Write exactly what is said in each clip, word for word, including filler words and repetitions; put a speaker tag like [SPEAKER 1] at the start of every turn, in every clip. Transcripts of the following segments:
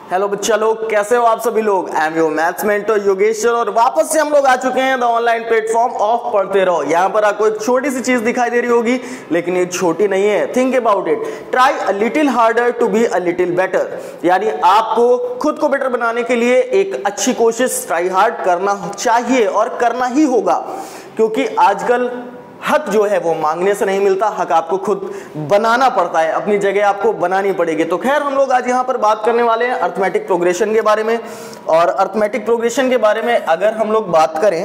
[SPEAKER 1] Hello बच्चा लोग, कैसे हो आप सभी लोग। I am your maths mentor Yogeshwar और वापस से हम लोग आ चुके हैं द ऑनलाइन प्लेटफॉर्म ऑफ पढ़ते रहो। यहाँ पर आपको एक छोटी सी चीज दिखाई दे रही होगी, लेकिन ये छोटी नहीं है। Think about it, try a little harder to be a little better. यानी आपको खुद को बेटर बनाने के लिए एक अच्छी कोशिश ट्राई हार्ड करना चाहिए और करना ही होगा, क्योंकि आजकल हक जो है वो मांगने से नहीं मिलता, हक आपको खुद बनाना पड़ता है, अपनी जगह आपको बनानी पड़ेगी। तो खैर, हम लोग आज यहाँ पर बात करने वाले हैं अर्थमेटिक प्रोग्रेशन के बारे में। और अर्थमेटिक प्रोग्रेशन के बारे में अगर हम लोग बात करें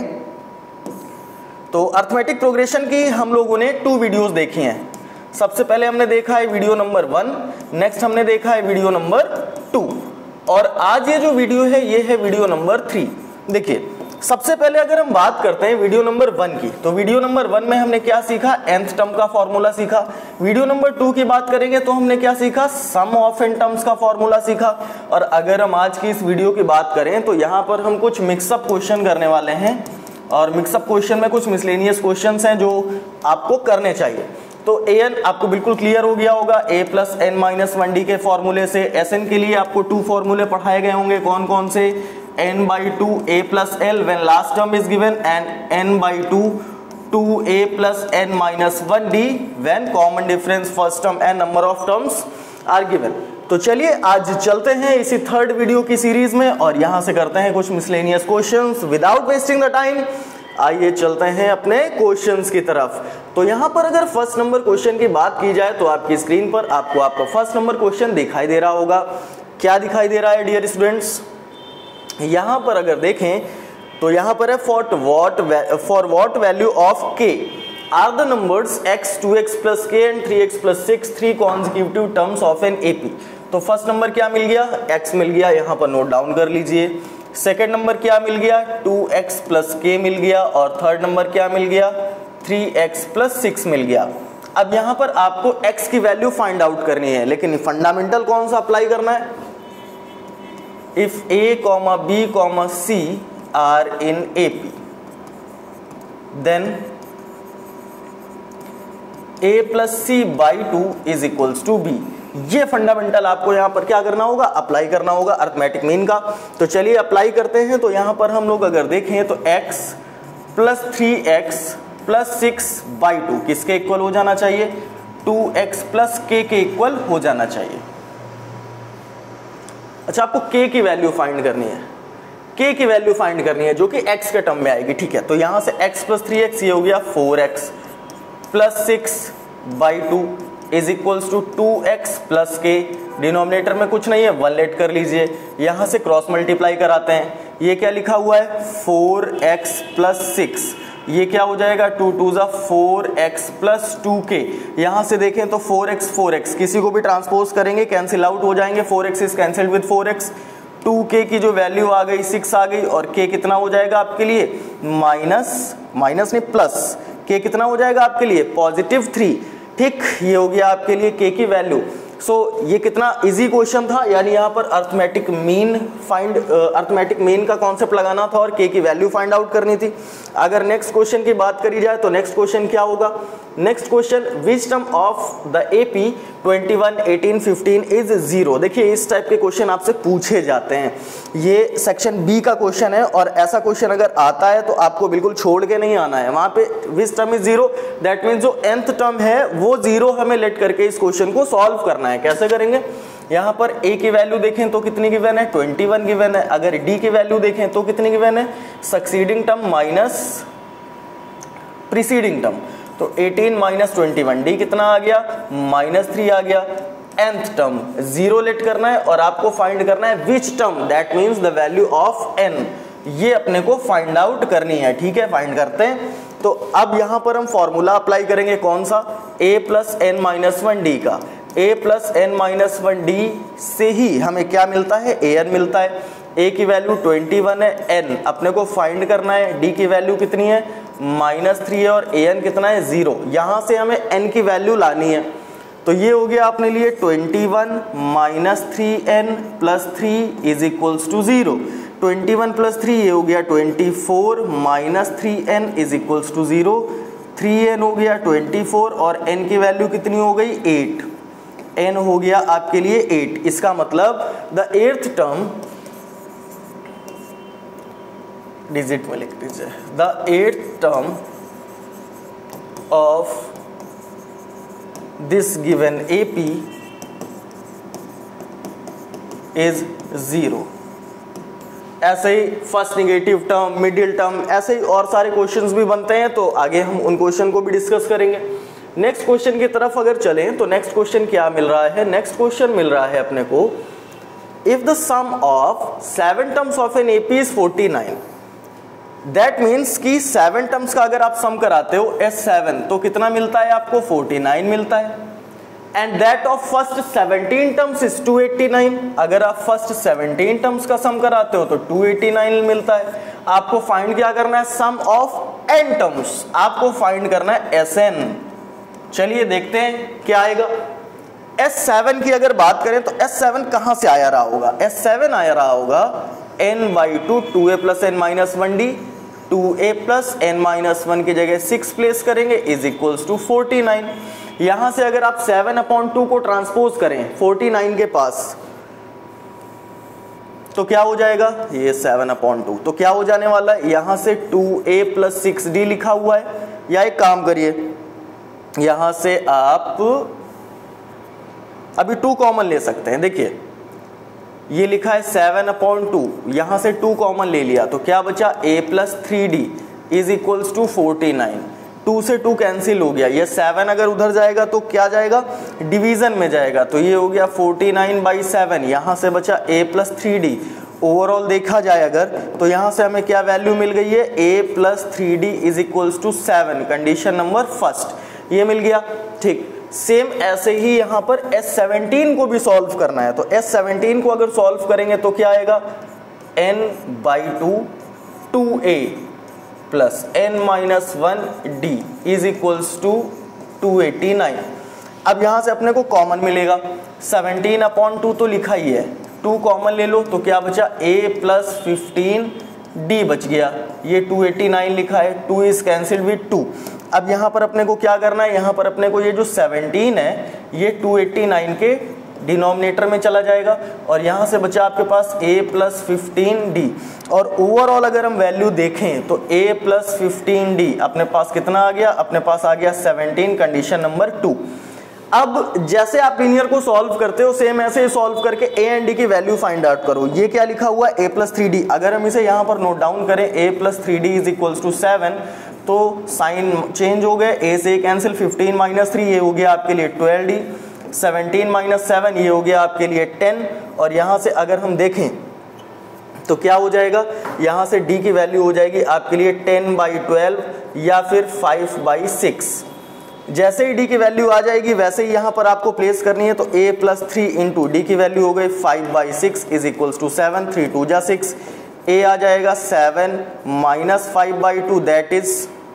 [SPEAKER 1] तो अर्थमेटिक प्रोग्रेशन की हम लोगों ने टू वीडियोस देखी हैं। सबसे पहले हमने देखा है वीडियो नंबर वन, नेक्स्ट हमने देखा है वीडियो नंबर टू, और आज ये जो वीडियो है ये है वीडियो नंबर थ्री। देखिए, सबसे पहले अगर हम बात करते हैं वीडियो नंबर वन की, तो वीडियो नंबर वन में हमने क्या सीखा, nth टर्म का फॉर्मूला सीखा। वीडियो नंबर टू की बात करेंगे तो हमने क्या सीखा, सम ऑफ n टर्म्स का फॉर्मूला सीखा। और अगर हम आज की इस वीडियो की बात करें तो यहाँ पर हम कुछ मिक्सअप क्वेश्चन करने वाले हैं, और मिक्सअप क्वेश्चन में कुछ मिसलेनियस क्वेश्चन हैं जो आपको करने चाहिए। तो ए एन आपको बिल्कुल क्लियर हो गया होगा, a plus n minus one d के फॉर्मूले से। एस एन के लिए आपको टू फॉर्मूले पढ़ाए गए होंगे, कौन कौन से, n by two a plus l when last term is given and n by two two a plus n minus one d when common difference first term and number of terms are given। तो चलिए आज चलते हैं इसी third video की series में और यहां से करते हैं कुछ miscellaneous questions without wasting the time. आइए चलते हैं अपने क्वेश्चंस की तरफ। तो यहां पर अगर फर्स्ट नंबर क्वेश्चन की बात की जाए तो आपकी स्क्रीन पर आपको आपका फर्स्ट नंबर क्वेश्चन दिखाई दे रहा होगा। क्या दिखाई दे रहा है डियर स्टूडेंट्स, यहां पर अगर देखें तो यहां पर है for what for what value of k are the numbers x, two x plus k and three x plus six three consecutive terms of an AP. तो फर्स्ट नंबर क्या मिल गया, x मिल गया, यहां पर नोट डाउन कर लीजिए। Second number क्या मिल गया, टू एक्स प्लस k मिल गया, और थर्ड नंबर क्या मिल गया, थ्री एक्स प्लस सिक्स मिल गया। अब यहां पर आपको x की वैल्यू फाइंड आउट करनी है, लेकिन फंडामेंटल कौन सा अप्लाई करना है, if a comma b comma c are in A P then a plus c by two is equals to b। ये फंडामेंटल आपको यहाँ पर क्या करना होगा, अप्लाई करना होगा अर्थमेटिक मीन का। तो चलिए अप्लाई करते हैं। तो यहाँ पर हम लोग अगर देखें तो x plus three x plus six by two किसके इक्वल हो जाना चाहिए, टू एक्स प्लस के के इक्वल हो जाना चाहिए। अच्छा, आपको k की वैल्यू फाइंड करनी है, k की वैल्यू फाइंड करनी है जो कि x के टर्म में आएगी। ठीक है, तो यहां से x प्लस थ्री एक्स ये हो गया four x plus six by two is equals to two x plus k. Denominator में कुछ नहीं है, वन लेट कर लीजिए, यहां से क्रॉस मल्टीप्लाई कराते हैं। ये क्या लिखा हुआ है, फोर एक्स प्लस सिक्स, ये क्या हो जाएगा, टू टू जा four x plus two k. यहां से देखें तो फोर एक्स फोर एक्स किसी को भी ट्रांसपोज करेंगे कैंसिल आउट हो जाएंगे, four x is cancelled with four x. Two k की जो वैल्यू आ गई सिक्स आ गई, और के कितना हो जाएगा आपके लिए, माइनस माइनस नहीं प्लस, के कितना हो जाएगा आपके लिए, पॉजिटिव थ्री। ठीक, ये हो गया आपके लिए के की वैल्यू। सो so, ये कितना इजी क्वेश्चन था, यानी यहाँ पर arithmetic mean find arithmetic mean का कॉन्सेप्ट लगाना था और के की वैल्यू फाइंड आउट करनी थी। अगर नेक्स्ट क्वेश्चन की बात करी जाए तो नेक्स्ट क्वेश्चन क्या होगा, next question which term of the AP twenty one, eighteen, fifteen is zero. देखिए, इस टाइप के क्वेश्चन आपसे पूछे जाते हैं। ये सेक्शन बी का क्वेश्चन है, और ऐसा क्वेश्चन अगर आता है तो आपको बिल्कुल छोड़ के नहीं आना है। वहां पे which term is zero, that means जो nth टर्म है वो जीरो हमें लेट करके इस क्वेश्चन को सॉल्व करना है। कैसे करेंगे, यहाँ पर a की वैल्यू देखें तो कितनी गिवन है, ट्वेंटी वन गिवन है। अगर d की वैल्यू देखें तो कितनी गिवन है, succeeding term minus preceding term. तो eighteen minus twenty one, d कितना आ गया, माइनस थ्री आ गया। nth टर्म जीरो लेट करना है और आपको फाइंड करना है which term, that means the value of n, ये अपने को फाइंड आउट करनी है। ठीक है, फाइंड करते हैं। तो अब यहां पर हम फॉर्मूला अप्लाई करेंगे, कौन सा, a plus n minus one d का। a plus n minus one d से ही हमें क्या मिलता है, an मिलता है। a की वैल्यू ट्वेंटी वन है, n अपने को फाइंड करना है, d की वैल्यू कितनी है, माइनस थ्री है, और an कितना है, जीरो। यहां से हमें n की वैल्यू लानी है। तो ये हो गया अपने लिए twenty one minus three n plus three is equals to zero. Twenty one plus three ये हो गया twenty four minus three n is equals to zero. Three n हो गया ट्वेंटी फोर, और n की वैल्यू कितनी हो गई, एट। n हो गया आपके लिए एट। इसका मतलब द एट्थ टर्म, डिजिट में लिख दीजिए, the eighth term of this given AP is zero. ऐसे ही first negative term, middle term, ऐसे ही और सारे क्वेश्चंस भी बनते हैं, तो आगे हम उन क्वेश्चन को भी डिस्कस करेंगे। नेक्स्ट क्वेश्चन की तरफ अगर चलें तो नेक्स्ट क्वेश्चन क्या मिल रहा है, नेक्स्ट क्वेश्चन मिल रहा है अपने को, if the sum of seven terms of an AP is forty nine, that means कि सेवन टर्म्स का अगर आप सम कराते हो एस सेवन तो कितना मिलता है आपको, फोर्टी नाइन मिलता है। And that of first seventeen terms is two eighty nine, अगर आप फर्स्ट सेवनटीन टर्म्स का सम कराते हो तो टू एटी नाइन मिलता है। आपको फाइंड क्या करना है, सम ऑफ एन टर्म्स, आपको फाइंड करना है एस एन। चलिए देखते हैं क्या आएगा। एस सेवन की अगर बात करें तो एस सेवन कहां से आया रहा होगा, एस सेवन आया रहा होगा n by two, two a plus n minus one d, two a plus n minus one की जगह सिक्स प्लेस करेंगे is equals to forty nine. यहां से अगर आप सेवन अपॉन टू को ट्रांसपोज करें फोर्टी नाइन के पास तो क्या हो जाएगा, ये सेवन अपॉन टू, तो क्या हो जाने वाला है, यहां से two a plus six d लिखा हुआ है। या एक काम करिए, यहां से आप अभी टू कॉमन ले सकते हैं। देखिए ये लिखा है सेवन अपॉन टू, यहां से टू कॉमन ले लिया तो क्या बचा, a plus three d is equals to forty nine. Two से टू कैंसिल हो गया, ये सेवन अगर उधर जाएगा तो क्या जाएगा, डिवीजन में जाएगा, तो ये हो गया फोर्टी नाइन बाई सेवन। यहां से बचा a plus three d. Overall देखा जाए अगर तो यहां से हमें क्या वैल्यू मिल गई है, a plus three d is equals to seven, condition number first ये मिल गया। ठीक, सेम ऐसे ही यहां पर एस सेवनटीन को भी सॉल्व करना है, तो एस सेवनटीन को अगर सॉल्व करेंगे तो क्या आएगा, n by two, two a plus n minus one d is equals to two eighty nine. अब यहां से अपने को कॉमन मिलेगा, सेवनटीन अपॉन टू तो लिखा ही है, टू कॉमन ले लो तो क्या बचा, a प्लस फिफ्टीन डी बच गया, ये टू एटी नाइन लिखा है, two is cancelled with two. अब यहाँ पर अपने को क्या करना है, यहाँ पर अपने को ये जो सेवनटीन है ये टू एटी नाइन के डिनोमिनेटर में चला जाएगा और यहाँ से बचा आपके पास a प्लस फिफ्टीन डी। और ओवरऑल अगर हम वैल्यू देखें तो a प्लस फिफ्टीन डी अपने पास कितना आ गया, अपने पास आ गया सेवनटीन, कंडीशन नंबर टू। अब जैसे आप लीनियर को सॉल्व करते हो सेम ऐसे ही सॉल्व करके a एंड d की वैल्यू फाइंड आउट करो। ये क्या लिखा हुआ है, a प्लस थ्री डी, अगर हम इसे यहाँ पर नोट डाउन करें a plus three d is equals to seven, तो साइन चेंज हो गए, a से कैंसिल, फिफ्टीन माइनस थ्री ये हो गया आपके लिए twelve d, seventeen minus seven ये हो गया आपके लिए टेन। और यहाँ से अगर हम देखें तो क्या हो जाएगा, यहाँ से d की वैल्यू हो जाएगी आपके लिए टेन बाई ट्वेल्व या फिर फाइव बाई सिक्स। जैसे ही d की वैल्यू आ जाएगी वैसे ही यहाँ पर आपको प्लेस करनी है, तो a plus three into d की वैल्यू हो गई five by six is equals to seven, three two जा सिक्स, a आ जाएगा seven minus five by two that is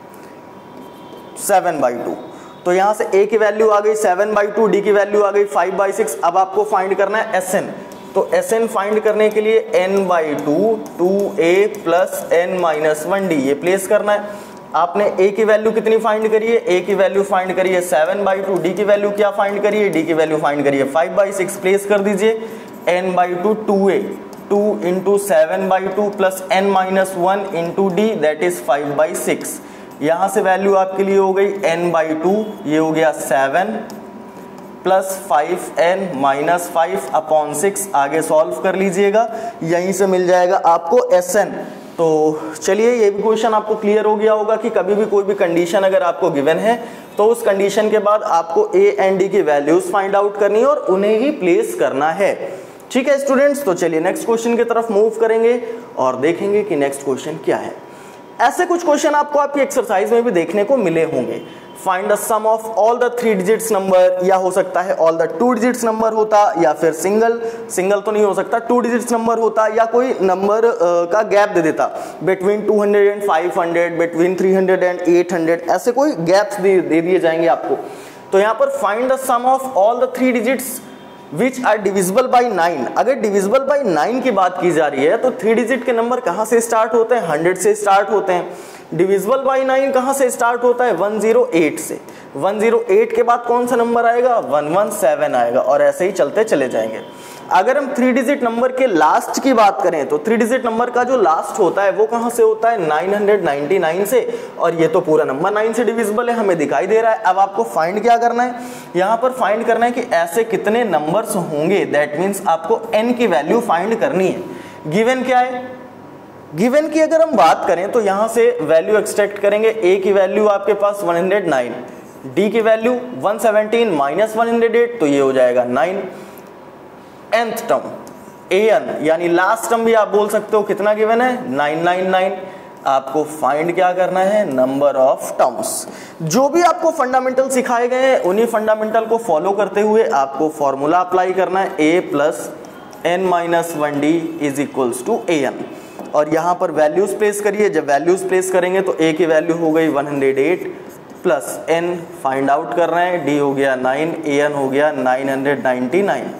[SPEAKER 1] seven by two. तो यहाँ से a की वैल्यू आ गई सेवन बाई टू, डी की वैल्यू आ गई फाइव बाई सिक्स। अब आपको फाइंड करना है Sn, तो Sn फाइंड करने के लिए n by two, two a plus n minus one d ये प्लेस करना है। आपने a की वैल्यू कितनी फाइंड करी है, a की वैल्यू फाइंड करी है सेवन बाई टू, डी की वैल्यू क्या फाइंड करी है, d की वैल्यू फाइंड करी है फाइव बाई सिक्स, प्लेस कर दीजिए n by two, two a, two into seven by two plus n minus one into d that is five by six. यहाँ से वैल्यू आपके लिए हो गई n बाई टू, ये हो गया seven plus five n minus five upon six. आगे सॉल्व कर लीजिएगा, यहीं से मिल जाएगा आपको Sn। तो चलिए ये भी क्वेश्चन आपको क्लियर हो गया होगा कि कभी भी कोई भी कंडीशन अगर आपको गिवन है तो उस कंडीशन के बाद आपको a एंड d की वैल्यूज फाइंड आउट करनी है और उन्हें ही प्लेस करना है। ठीक है स्टूडेंट्स, तो चलिए नेक्स्ट क्वेश्चन की तरफ मूव करेंगे और देखेंगे कि नेक्स्ट क्वेश्चन क्या है। ऐसे कुछ क्वेश्चन आपको आपकी एक्सरसाइज में भी देखने को मिले होंगे। Find the sum of all the three digits number, या हो सकता है all the two digits number होता, या फिर सिंगल सिंगल तो नहीं हो सकता, टू डिजिट्स नंबर होता, या कोई नंबर uh, का गैप दे देता between two hundred and five hundred, between three hundred and eight hundred, ऐसे कोई गैप्स दे, दे दिए जाएंगे आपको। तो यहाँ पर find the sum of all the three digits which are divisible by nine. अगर डिविजिबल बाई नाइन की बात की जा रही है तो थ्री डिजिट के नंबर कहाँ से स्टार्ट होते हैं, हंड्रेड से स्टार्ट होते हैं। डिविजिबल बाई नाइन कहाँ से स्टार्ट होता है, वन ज़ीरो एट से। वन ज़ीरो एट के बाद कौन सा नंबर आएगा, वन वन सेवन आएगा, और ऐसे ही चलते चले जाएंगे। अगर हम थ्री डिजिट नंबर के लास्ट की बात करें तो थ्री डिजिट नंबर का जो लास्ट होता है वो कहाँ से होता है, नाइन हंड्रेड नाइंटी नाइन से, और ये तो पूरा नंबर नाइन से डिविजिबल है, हमें दिखाई दे रहा है। अब आपको फाइंड क्या करना है, यहाँ पर फाइंड करना है कि ऐसे कितने नंबर्स होंगे, दैट मीन्स आपको n की वैल्यू फाइंड करनी है। गिवन क्या है, गिवन की अगर हम बात करें तो यहाँ से वैल्यू एक्सट्रैक्ट करेंगे। a की वैल्यू आपके पास वन हंड्रेड नाइन, d की value one seventeen minus one hundred eight, तो ये हो जाएगा नाइन। nth टर्म an यानी लास्ट टर्म भी आप बोल सकते हो, कितना गिवन है, नाइन नाइन नाइन। आपको फाइंड क्या करना है, नंबर ऑफ टर्म्स। जो भी आपको फंडामेंटल सिखाए गए हैं उन्हीं फंडामेंटल को फॉलो करते हुए आपको फॉर्मूला अप्लाई करना है, a plus n minus one d is equals to a n, और यहाँ पर वैल्यूज प्लेस करिए। जब वैल्यूज प्लेस करेंगे तो a की वैल्यू हो गई one hundred eight plus n find out कर रहे हैं, d हो गया नाइन, an हो गया nine hundred ninety nine.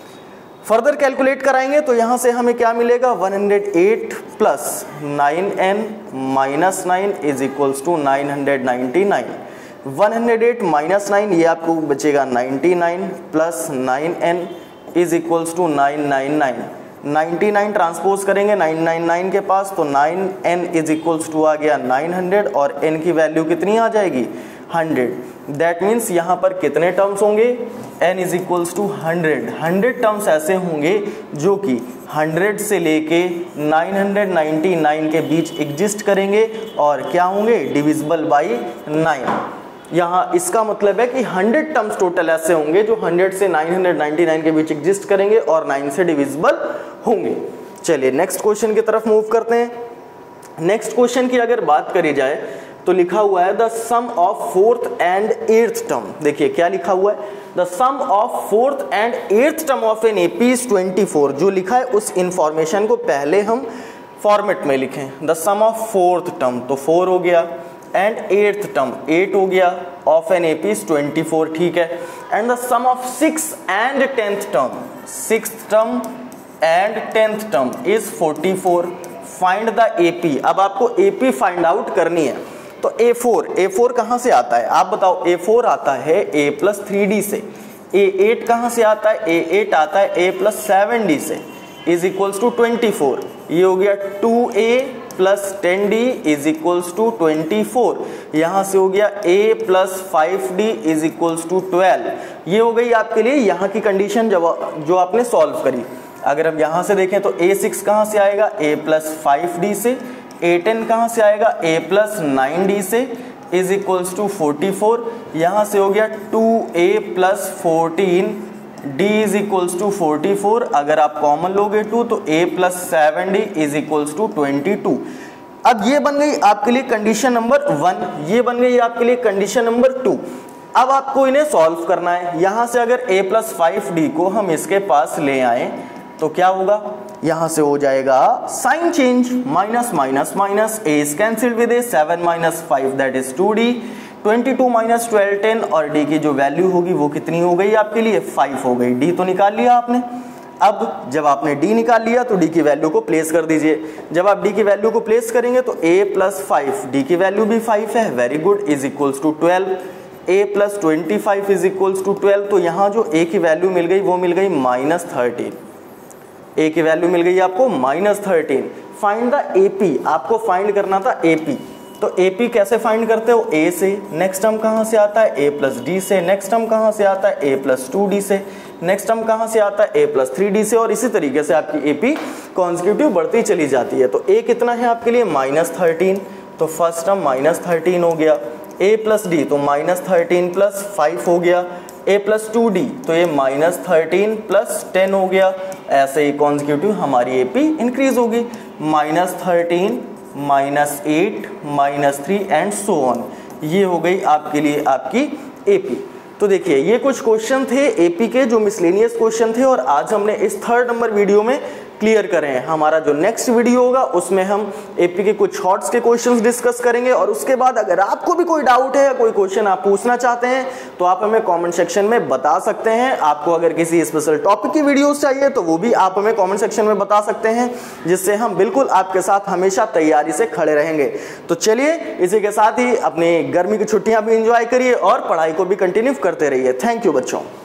[SPEAKER 1] Further calculate कराएंगे तो यहाँ से हमें क्या मिलेगा, one hundred eight plus nine n minus nine is equals to nine hundred ninety nine. One hundred eight minus nine, ये आपको बचेगा ninety nine plus nine n is equals to nine nine nine. Ninety nine transpose करेंगे nine nine nine के पास, तो nine n is equals to आ गया nine hundred, और n की वैल्यू कितनी आ जाएगी, हंड्रेड। दैट मीन्स यहाँ पर कितने टर्म्स होंगे, n is equals to hundred. Hundred terms ऐसे होंगे जो कि हंड्रेड से लेके नाइन हंड्रेड नाइंटी नाइन के बीच एग्जिस्ट करेंगे, और क्या होंगे, डिविजिबल बाई नाइन। यहाँ इसका मतलब है कि हंड्रेड टर्म्स टोटल ऐसे होंगे जो हंड्रेड से नाइन हंड्रेड नाइंटी नाइन के बीच एग्जिस्ट करेंगे और नाइन से डिविजिबल होंगे। चलिए नेक्स्ट क्वेश्चन की तरफ मूव करते हैं। नेक्स्ट क्वेश्चन की अगर बात करी जाए तो लिखा हुआ है the sum of fourth and eighth term. देखिए क्या लिखा हुआ है, the sum of fourth and eighth term of an AP is twenty four. जो लिखा है उस इंफॉर्मेशन को पहले हम फॉर्मेट में लिखें। The sum of fourth term तो फोर हो गया, एंड एट्थ टर्म एट हो गया, of an AP is twenty four, ठीक है। And the sum of six and tenth term, sixth term and tenth term is forty four. Find the AP. अब आपको AP find out करनी है। तो ए four, ए four कहाँ से आता है आप बताओ, ए फोर आता है ए प्लस थ्री डी से। ए एट कहाँ से आता है, ए एट आता है ए प्लस सेवन डी से, is equals to twenty four. ये हो गया two a plus ten d is equals to twenty four. यहाँ से हो गया a plus five d is equals to twelve. ये हो गई आपके लिए यहाँ की कंडीशन जो जो आपने सॉल्व करी। अगर हम यहाँ से देखें तो a सिक्स कहाँ से आएगा, a प्लस फाइव डी से। a टेन कहाँ से आएगा, a प्लस नाइन डी से, is equals to forty four. यहाँ से हो गया two a plus fourteen d is equals to forty four. अगर आप कॉमन लोगे टू तो a plus seven d is equals to twenty two. अब ये बन गई आपके लिए कंडीशन नंबर वन, ये बन गई आपके लिए कंडीशन नंबर टू। अब आपको इन्हें सॉल्व करना है। यहाँ से अगर a प्लस फाइव डी को हम इसके पास ले आए तो क्या होगा, यहाँ से हो जाएगा sign change, minus minus minus, a is cancelled with a, seven minus five that is two d, twenty two minus twelve ten, और d की जो वैल्यू होगी वो कितनी हो गई आपके लिए, फाइव हो गई। d तो निकाल लिया आपने। अब जब आपने d निकाल लिया तो d की वैल्यू को प्लेस कर दीजिए। जब आप d की वैल्यू को प्लेस करेंगे तो a प्लस फाइव, d की वैल्यू भी फाइव है, very good, is equals to twelve. a plus twenty five is equals to twelve. तो यहाँ जो a की वैल्यू मिल गई वो मिल गई माइनस थर्टीन। a की वैल्यू मिल गई आपको minus thirteen. Find the AP, आपको फाइंड करना था एपी। तो एपी कैसे फाइंड करते हो, a से, नेक्स्ट टर्म कहाँ से आता है, a प्लस डी से, नेक्स्ट टर्म कहाँ से आता है, a प्लस टू डी से, नेक्स्ट टर्म कहाँ से आता है, a प्लस थ्री डी से, और इसी तरीके से आपकी एपी कॉन्जिक्यूटिव बढ़ती चली जाती है। तो a कितना है आपके लिए, माइनस थर्टीन, तो फर्स्ट टर्म माइनस थर्टीन हो गया। a प्लस डी तो माइनस थर्टीन प्लस फाइव हो गया। a प्लस टू डी तो ये माइनस थर्टीन प्लस टेन हो गया। ऐसे ही कॉन्जिक्यूटिव हमारी एपी इंक्रीज होगी, minus thirteen minus eight minus three and so on. ये हो गई आपके लिए आपकी एपी। तो देखिए ये कुछ क्वेश्चन थे एपी के जो मिसलेनियस क्वेश्चन थे, और आज हमने इस थर्ड नंबर वीडियो में क्लियर करें। हमारा जो नेक्स्ट वीडियो होगा उसमें हम एपी के कुछ शॉर्ट्स के क्वेश्चंस डिस्कस करेंगे, और उसके बाद अगर आपको भी कोई डाउट है या कोई क्वेश्चन आप पूछना चाहते हैं तो आप हमें कमेंट सेक्शन में बता सकते हैं। आपको अगर किसी स्पेशल टॉपिक की वीडियोस चाहिए तो वो भी आप हमें कमेंट सेक्शन में बता सकते हैं, जिससे हम बिल्कुल आपके साथ हमेशा तैयारी से खड़े रहेंगे। तो चलिए इसी के साथ ही अपनी गर्मी की छुट्टियां भी एंजॉय करिए और पढ़ाई को भी कंटिन्यू करते रहिए। थैंक यू बच्चों।